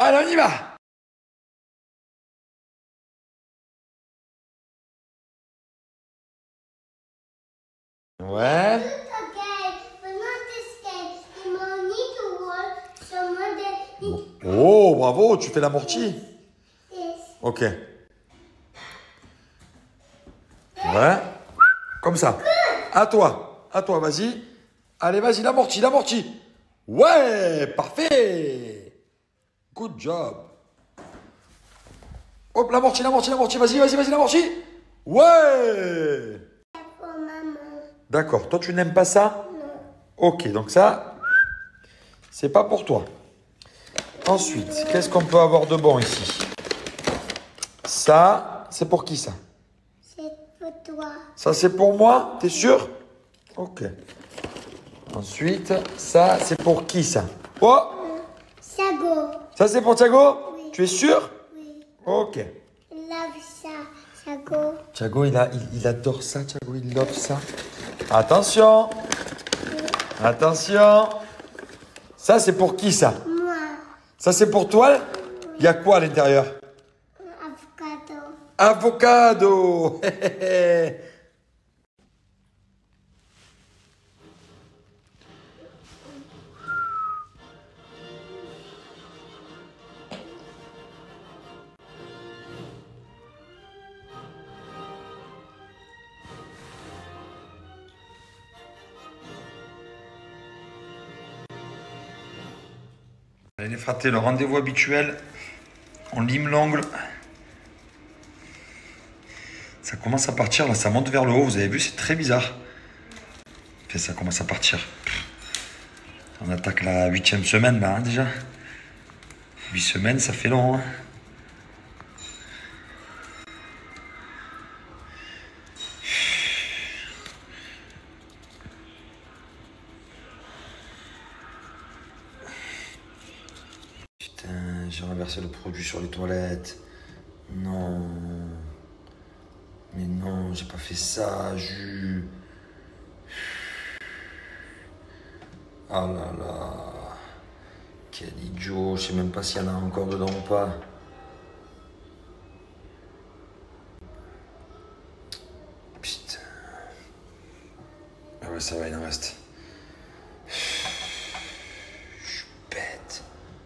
Allez, on y va. Ouais. Oh, bravo, tu fais l'amorti. Ok. Ouais. Comme ça. À toi, vas-y. Allez, vas-y, l'amorti. Ouais, parfait. Good job. Hop, l'amorti, vas-y, l'amorti. Ouais. D'accord, toi tu n'aimes pas ça? Ok, donc ça, c'est pas pour toi. Ensuite, qu'est-ce qu'on peut avoir de bon ici? Ça, c'est pour qui ça? C'est pour toi. Ça, c'est pour moi? T'es sûr? Ok. Ensuite, ça, c'est pour qui ça? Oh! Sago. Ça, c'est pour Thiago? Oui. Tu es sûr? Oui. Ok. Love ça, Sago. Thiago, il adore ça, Thiago, il love ça. Attention! Attention! Ça, c'est pour qui ça? Moi. Ça, c'est pour toi? Il y a quoi à l'intérieur? Avocado. Avocado! Allez les fratés, le rendez-vous habituel. On lime l'ongle. Ça commence à partir, là, ça monte vers le haut. Vous avez vu, c'est très bizarre. Et ça commence à partir. On attaque la 8e semaine, là, hein, déjà. 8 semaines, ça fait long, hein. Putain, j'ai renversé le produit sur les toilettes. Non. Mais non, j'ai pas fait ça, Jus. Ah là là. Quel idiot. Je sais même pas s'il y en a encore dedans ou pas. Putain. Ah ouais, ça va, il en reste. Je suis bête.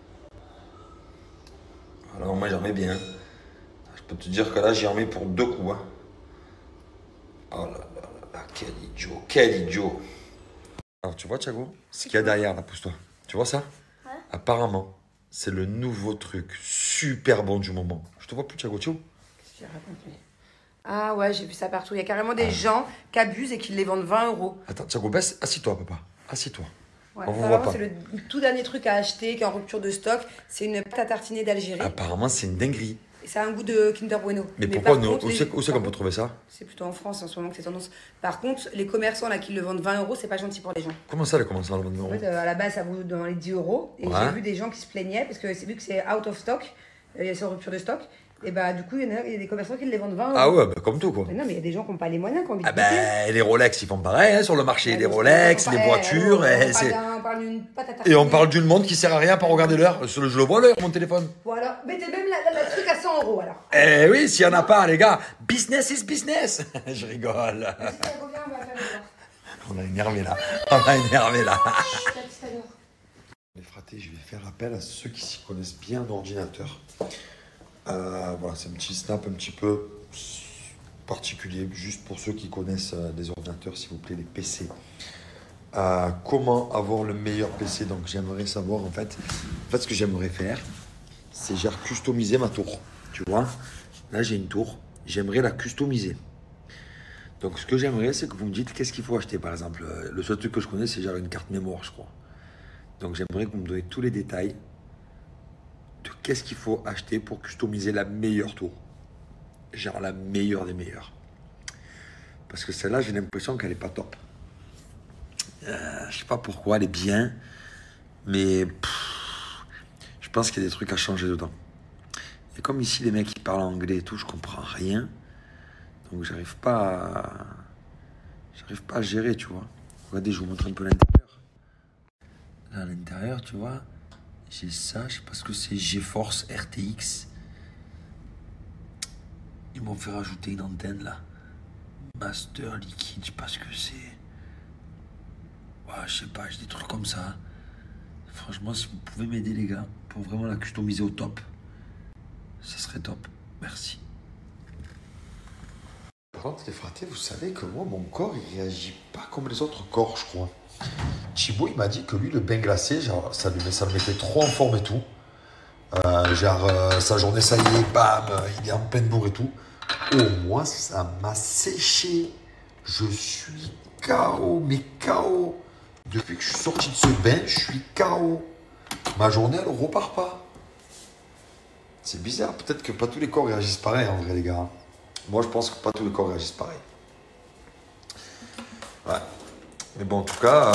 Alors moi, j'en mets bien. Je peux te dire que là, j'y en mets pour 2 coups. Hein. Oh là là là là, quel idiot. Alors, tu vois, Thiago, ce qu'il y a derrière, là, pousse-toi. Tu vois ça? Ouais. Apparemment, c'est le nouveau truc super bon du moment. Je te vois plus, Thiago, tu vois? Qu'est-ce que tu racontes? Ah ouais, j'ai vu ça partout. Il y a carrément des gens qui abusent et qui les vendent 20 euros. Attends, Thiago, baisse. Assis-toi, papa. Assis-toi. Ouais, On vous voit apparemment, pas. c'est le tout dernier truc à acheter qui est en rupture de stock. C'est une pâte à tartiner d'Algérie. Apparemment, c'est une dinguerie. Et ça a un goût de Kinder Bueno. Mais pourquoi par nous, contre, où c'est qu'on peut trouver ça? C'est plutôt en France en ce moment que c'est tendance. Par contre, les commerçants là qui le vendent 20 euros, c'est pas gentil pour les gens. Comment ça, les commençants à le vendre En fait, à la base, ça vaut dans les 10 euros. Et Ouais. j'ai vu des gens qui se plaignaient parce que c'est vu que c'est out of stock, c'est en rupture de stock. Et bah, du coup, il y a des commerçants qui les vendent 20 euros. Ah ouais, bah, comme tout, quoi. Mais non, mais il y a des gens qui n'ont pas les moyens, qui ont envie de Ah goûter. ben, les Rolex, ils font pareil hein, sur le marché. Les Rolex, les voitures. On parle d'une pâte à tartiner. Et on parle d'une montre qui sert à rien pour regarder l'heure. Je le vois l'heure, mon téléphone. Voilà, mettez même le truc à 100 euros alors. Eh oui, s'il n'y en a pas, les gars, business is business. Je rigole. Si ça revient, on va faire le voir. On a énervé là. On a énervé là. Ta petite adore. Les fratés, je vais faire appel à ceux qui s'y connaissent bien d'ordinateur. Voilà, c'est un petit snap un petit peu particulier, juste pour ceux qui connaissent des ordinateurs, s'il vous plaît, les PC. Comment avoir le meilleur PC? Donc j'aimerais savoir en fait ce que j'aimerais faire, c'est genre customiser ma tour. Tu vois, là j'ai une tour, j'aimerais la customiser. Donc ce que j'aimerais, c'est que vous me dites qu'est-ce qu'il faut acheter. Par exemple, le seul truc que je connais, c'est genre une carte mémoire, je crois. Donc j'aimerais que vous me donniez tous les détails de qu'est-ce qu'il faut acheter pour customiser la meilleure tour. Genre la meilleure des meilleures. Parce que celle-là, j'ai l'impression qu'elle n'est pas top. Je sais pas pourquoi, elle est bien. Mais je pense qu'il y a des trucs à changer dedans. Et comme ici, les mecs, ils parlent anglais et tout, je comprends rien. Donc j'arrive pas à gérer, tu vois. Regardez, je vous montre un peu l'intérieur. Là, à l'intérieur, tu vois, J'ai ça, je sais pas ce que c'est, GeForce RTX. Ils m'ont fait rajouter une antenne là. Master liquide, je sais pas ce que c'est. Ouais, je sais pas, j'ai des trucs comme ça. Franchement, si vous pouvez m'aider les gars, pour vraiment la customiser au top, ça serait top. Merci. Par contre, les fratés, vous savez que moi, mon corps, il réagit pas comme les autres corps, je crois. Thibaut, il m'a dit que lui, le bain glacé, genre, ça le mettait trop en forme et tout. Sa journée, ça y est, bam, il est en pleine bourre et tout. Oh, moi, ça m'a séché. Je suis KO, mais KO. Depuis que je suis sorti de ce bain, je suis KO. Ma journée, elle repart pas. C'est bizarre, peut-être que pas tous les corps réagissent pareil, en vrai, les gars. Moi, je pense que pas tous les corps réagissent pareil. Ouais. Mais bon, en tout cas,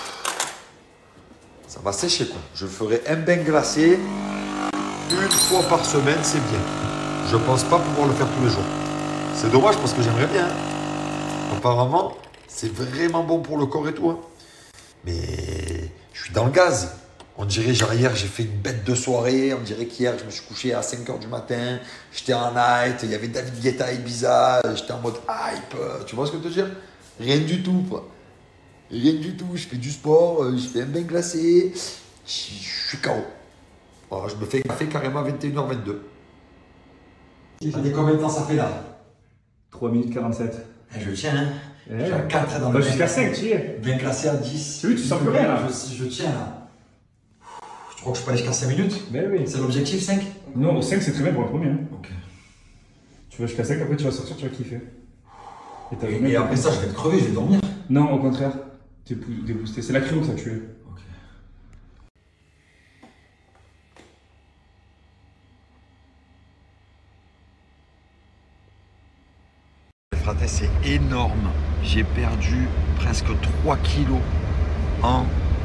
ça va sécher, quoi. Je ferai un bain glacé une fois par semaine, c'est bien. Je pense pas pouvoir le faire tous les jours. C'est dommage parce que j'aimerais bien. Apparemment, c'est vraiment bon pour le corps et tout. Hein. Mais je suis dans le gaz. On dirait, genre hier, j'ai fait une bête de soirée. On dirait qu'hier, je me suis couché à 5 h du matin. J'étais en night. Il y avait David Guetta à Ibiza. J'étais en mode hype. Tu vois ce que je veux te dire? Rien du tout, quoi. Rien du tout. Je fais du sport. Je fais un bain glacé. Je suis KO. Alors, je me fais café carrément à 21h22. Ça fait combien de temps ça fait là? 3 minutes 47. Je tiens, hein. Eh, J'ai un 4 dans le jusqu'à 5, tu y es. bien classé à 10. Tu vois, tu sens plus rien là. Je tiens là. Je crois que je peux aller jusqu'à 5 minutes. Ben oui. C'est l'objectif 5? Non, 5 c'est très bien pour le premier. Hein. Ok. Tu vas jusqu'à 5, après tu vas sortir, tu vas kiffer. Et après ça, je vais te crever, je vais dormir. Non, au contraire. T'es boosté. C'est la cryo que ça tue. Ok. Fraté, c'est énorme. J'ai perdu presque 3 kilos en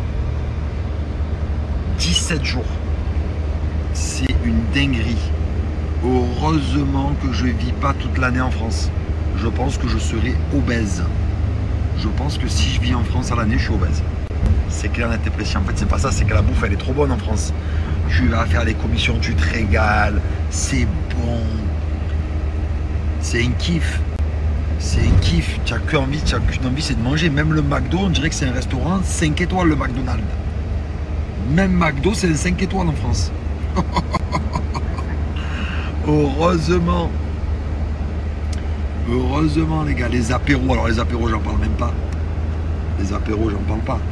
17 jours. C'est une dinguerie. Heureusement que je ne vis pas toute l'année en France. Je pense que je serai obèse. Je pense que si je vis en France à l'année, je suis obèse. C'est clair, net et précis. En fait, c'est pas ça, c'est que la bouffe, elle est trop bonne en France. Tu vas faire les commissions, tu te régales. C'est bon. C'est un kiff. C'est un kiff. Tu n'as qu'une envie, c'est de manger. Même le McDo, on dirait que c'est un restaurant 5 étoiles, le McDonald's. Même McDo, c'est un 5 étoiles en France. Heureusement. Heureusement, les gars. Les apéros, alors les apéros, j'en parle même pas. Les apéros, j'en parle pas.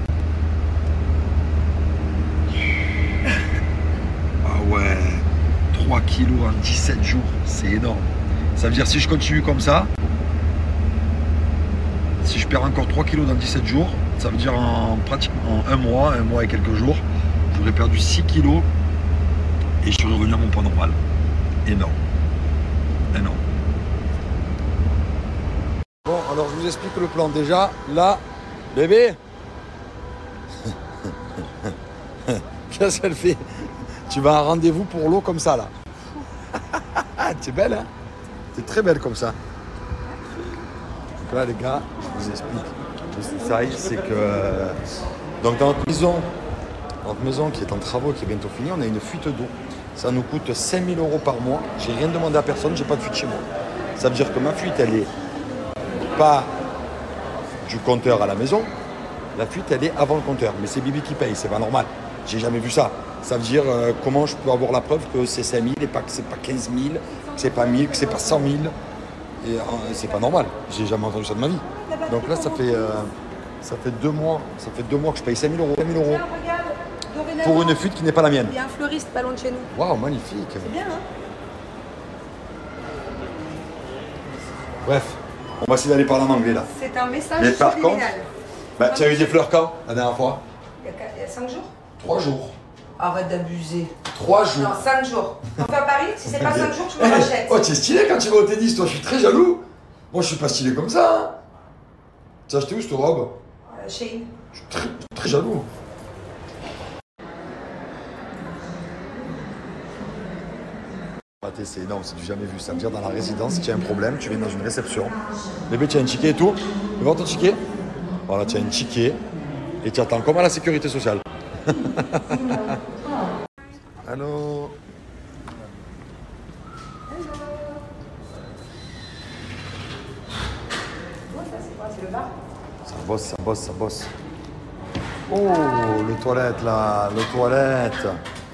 Ah ouais. 3 kilos en 17 jours, c'est énorme. Ça veut dire si je continue comme ça, si je perds encore 3 kilos dans 17 jours, ça veut dire pratiquement un mois et quelques jours, j'aurais perdu 6 kilos et je serais revenu à mon poids normal. Énorme. Énorme. Bon, alors je vous explique le plan. Déjà, là, bébé, qu'est-ce qu'elle fait? Tu vas à un rendez-vous pour l'eau comme ça, là. T'es belle, hein? T'es très belle comme ça. Donc là, les gars, je vous explique. Le c'est que... Donc dans notre maison qui est en travaux, qui est bientôt finie, on a une fuite d'eau. Ça nous coûte 5 000 € par mois. J'ai rien demandé à personne, j'ai pas de fuite chez moi. Ça veut dire que ma fuite, elle est pas du compteur à la maison. La fuite, elle est avant le compteur. Mais c'est Bibi qui paye, c'est pas normal. J'ai jamais vu ça. Ça veut dire comment je peux avoir la preuve que c'est 5 000 et pas que c'est pas 15 000, que c'est pas 1000, que c'est pas 100 000. Et c'est pas normal. J'ai jamais entendu ça de ma vie. Donc là, ça fait 2 mois. Ça fait 2 mois que je paye 5 000 €. 5 000 € pour une fuite qui n'est pas la mienne. Il y a un fleuriste pas loin de chez nous. Waouh, magnifique. C'est bien, hein? Bref, on va essayer d'aller parler en anglais là. C'est un message Mais par contre, subliminal. tu as eu des fleurs quand la dernière fois? Il y a 5 jours? 3 jours. Arrête d'abuser. 3 jours. Non, 5 jours. On fait à Paris, si c'est pas 5 jours, tu me rachètes. Oh, tu es stylé quand tu vas au tennis, toi, je suis très jaloux. Moi, je suis pas stylé comme ça. Hein. Tu as acheté où cette robe? Shein. Je suis très, très jaloux. C'est énorme, c'est du jamais vu. Ça veut dire dans la résidence, si tu as un problème, tu viens dans une réception. Bébé, tu as un ticket et tout. Tu veux voir ton ticket? Voilà, tu as un ticket et tu attends comme à la sécurité sociale. Allô. C'est quoi? C'est le bar? Ça bosse, ça bosse, ça bosse. Oh, le toilette là, le toilette.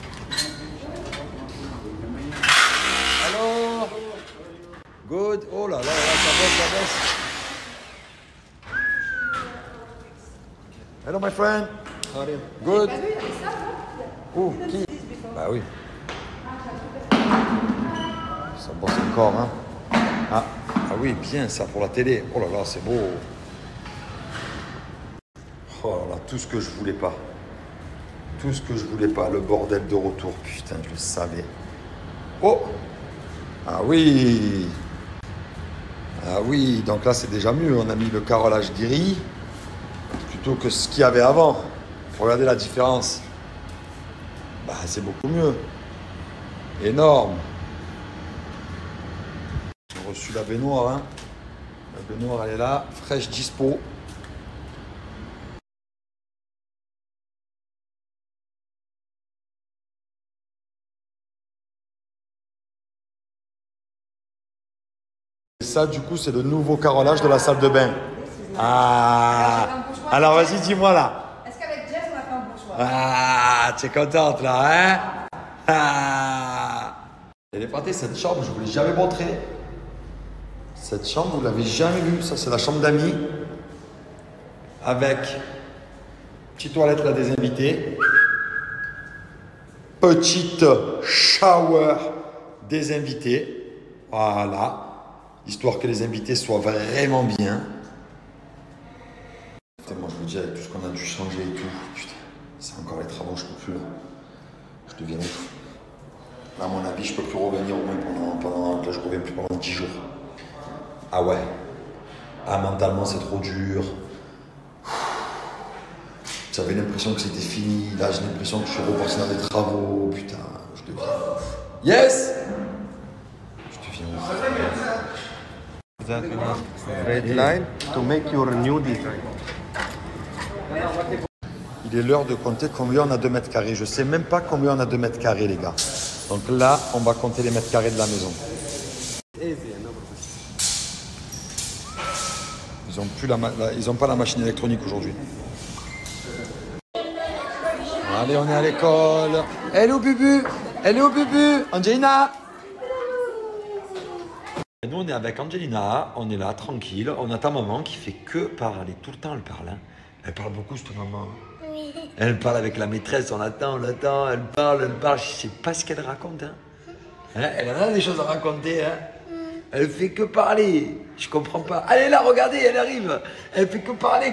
Allô. Good. Oh là là, ça bosse, ça bosse. Hello my friend. Good. Oh, qui? Bah oui. Ça bosse encore, hein. Ah oui, bien ça pour la télé. Oh là là, c'est beau. Oh là là, tout ce que je voulais pas. Tout ce que je voulais pas, le bordel de retour. Putain, je le savais. Oh. Ah oui. Ah oui, donc là c'est déjà mieux. On a mis le carrelage gris plutôt que ce qu'il y avait avant. Regardez la différence. Bah, c'est beaucoup mieux. Énorme. J'ai reçu la baignoire. Hein. La baignoire, elle est là. Fraîche dispo. Et ça, du coup, c'est le nouveau carrelage de la salle de bain. Ah. Alors, vas-y, dis-moi là. Est-ce qu'avec Jess, on a fait un bon choix? Ah, tu es contente là, hein? Ah. Elle est partée, cette chambre, je ne vous l'ai jamais montrée. Cette chambre, vous ne l'avez jamais vue. Ça, c'est la chambre d'amis. Avec petite toilette là des invités. Petite shower des invités. Voilà. Histoire que les invités soient vraiment bien. Putain, moi, je vous dis, avec tout ce qu'on a dû changer et tout. Putain, c'est encore les travaux, je ne peux plus là. Je deviens ouf. Là, à mon avis, je ne peux plus revenir au moins pendant là, je reviens plus pendant 10 jours. Ah ouais. Ah, mentalement, c'est trop dur. J'avais l'impression que c'était fini. Là, j'ai l'impression que je suis reparti dans des travaux. Putain, je deviens ouf. Yes! Je deviens ouf. Red line to make your new design. Il est l'heure de compter combien on a de mètres carrés. Je ne sais même pas combien on a de mètres carrés, les gars. Donc là, on va compter les mètres carrés de la maison. Ils n'ont pas la machine électronique aujourd'hui. Allez, on est à l'école. Elle est au bubu. Elle est au bubu. Angelina. Et nous, on est avec Angelina. On est là, tranquille. On a ta maman qui fait que parler. Tout le temps, elle parle. Hein. Elle parle beaucoup, cette maman. Oui. Elle parle avec la maîtresse. On l'attend. Elle parle. Je ne sais pas ce qu'elle raconte. Hein. Hein, elle a des choses à raconter. Hein. Elle fait que parler. Je comprends pas. Allez là, regardez, elle arrive. Elle fait que parler.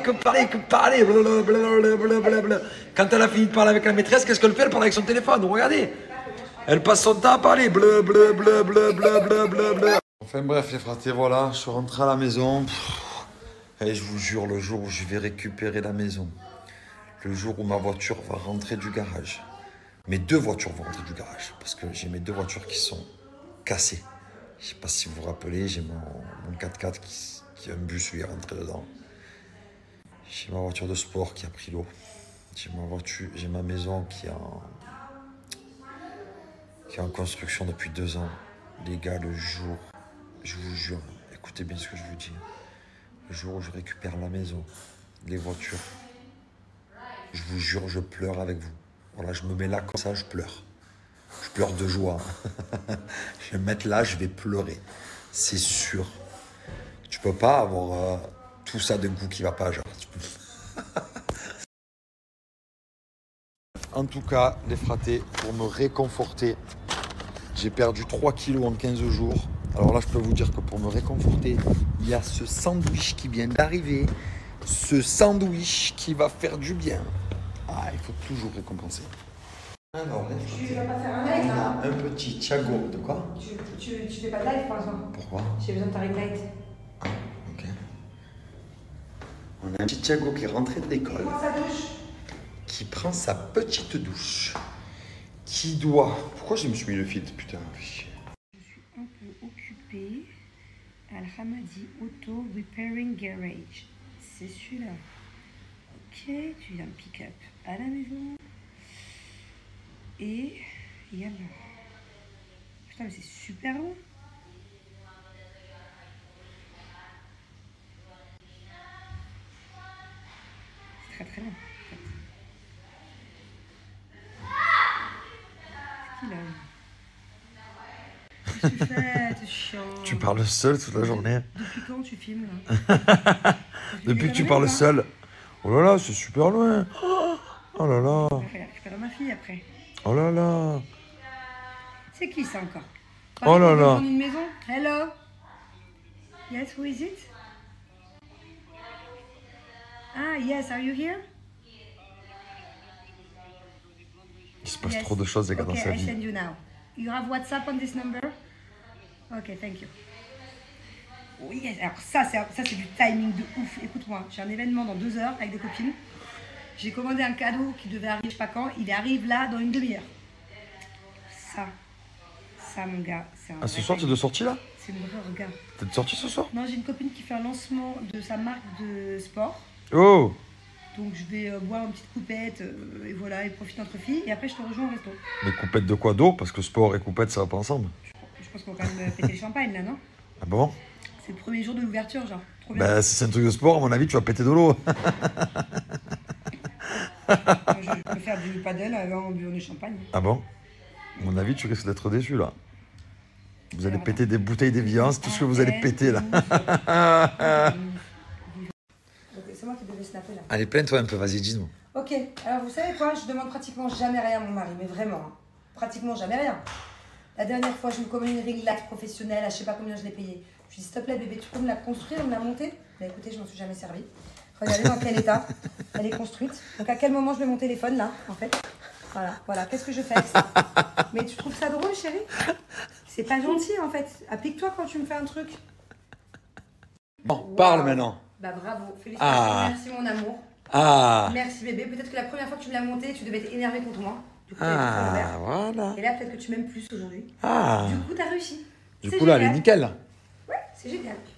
Blablabla. Quand elle a fini de parler avec la maîtresse, qu'est-ce qu'elle fait? Elle parle avec son téléphone. Regardez. Elle passe son temps à parler. Blablabla. Enfin bref, les fratés, voilà. Je suis rentré à la maison. Et je vous jure, le jour où je vais récupérer la maison, le jour où ma voiture va rentrer du garage, mes deux voitures vont rentrer du garage. Parce que j'ai mes deux voitures qui sont cassées. Je ne sais pas si vous vous rappelez, j'ai mon 4x4 qui a un bus où il est rentré dedans. J'ai ma voiture de sport qui a pris l'eau. J'ai ma maison qui est en construction depuis 2 ans. Les gars, le jour, je vous jure, écoutez bien ce que je vous dis. Le jour où je récupère la maison, les voitures, je vous jure, je pleure avec vous. Voilà, je me mets là comme ça, je pleure. Je pleure de joie. Je vais me mettre là, je vais pleurer. C'est sûr. Tu peux pas avoir tout ça d'un coup qui va pas, genre. En tout cas, les fratés, pour me réconforter, j'ai perdu 3 kilos en 15 jours. Alors là, je peux vous dire que pour me réconforter, il y a ce sandwich qui vient d'arriver. Ce sandwich qui va faire du bien. Ah, il faut toujours récompenser. Alors, Tu vas pas faire un live là? un petit Thiago. De quoi? Tu fais pas de live pour l'instant? Pourquoi? J'ai besoin de ta ring light. Ah, ok. On a un petit Thiago qui est rentré de l'école. Prends sa douche. Qui prend sa petite douche. Qui doit... Pourquoi je me suis mis le filtre, putain? Je suis un peu occupée. Al-Hamadi Auto Repairing Garage. C'est celui-là. Ok, tu viens de pick-up à la maison. Et Yalla. Putain, mais c'est super long. C'est très très long. En fait. Qu'est-ce qu'il a? Qu'est-ce que tu fais? T'es chiant. Tu parles seul toute la journée. Depuis quand tu filmes là? Depuis que tu parles seul. Oh là là, c'est super loin. Oh là là. Je vais récupérer ma fille après. Oh là là. C'est qui ça encore? Oh là là. Dans une maison? Hello? Yes, who is it? Ah, yes, are you here? Il se passe Yes. trop de choses, les gars, dans sa I vie. send you now. You have WhatsApp on this number? Okay, thank you. Oui, yes. Alors ça c'est du timing de ouf. Écoute-moi, j'ai un événement dans 2 heures avec des copines. J'ai commandé un cadeau qui devait arriver je sais pas quand. Il arrive là dans une demi-heure. Ça mon gars, c'est un Ah, ce vrai soir, tu es de sortie là? C'est une vraie regard. T'es de sortie ce soir? Non, j'ai une copine qui fait un lancement de sa marque de sport. Oh! Donc je vais boire une petite coupette et voilà, et profiter entre filles. Et après je te rejoins au resto. Mais coupette de quoi? D'eau? Parce que sport et coupette, ça va pas ensemble. Je pense qu'on va quand même péter le champagne là, non? Ah bon? C'est le premier jour de l'ouverture, genre. Trop bien. Bah, si c'est un truc de sport, à mon avis, tu vas péter de l'eau. Je peux faire du paddle en buvant du champagne. Ah bon? À mon avis, tu risques d'être déçu là. Vous allez Alors, péter des bouteilles d'éviance, tout ce que vous allez péter là. C'est moi qui devais snapper là. Allez, plains-toi un peu, vas-y, dis-nous. Ok, alors vous savez quoi? Je demande pratiquement jamais rien à mon mari, mais vraiment, hein. Pratiquement jamais rien. La dernière fois, je me commande une ring light professionnelle, à je sais pas combien je l'ai payée. Je lui dis, s'il te plaît, bébé, tu peux me la construire, me la monter? Bah écoutez, je m'en suis jamais servi. Regardez dans quel état elle est construite. Donc à quel moment je mets mon téléphone là, en fait? Voilà, qu'est-ce que je fais avec ça? Mais tu trouves ça drôle, chérie? C'est pas gentil en fait. Applique-toi quand tu me fais un truc. Bon, Wow. parle maintenant. Bah bravo, félicitations, Ah. merci mon amour. Ah! Merci bébé, peut-être que la première fois que tu me l'as monté, tu devais être énervé contre moi. Du coup, t'avais pris ton verre. Voilà. Et là, peut-être que tu m'aimes plus aujourd'hui. Ah! Du coup, t'as réussi. Du C'est coup, là, elle est génial. nickel. Ouais, c'est génial.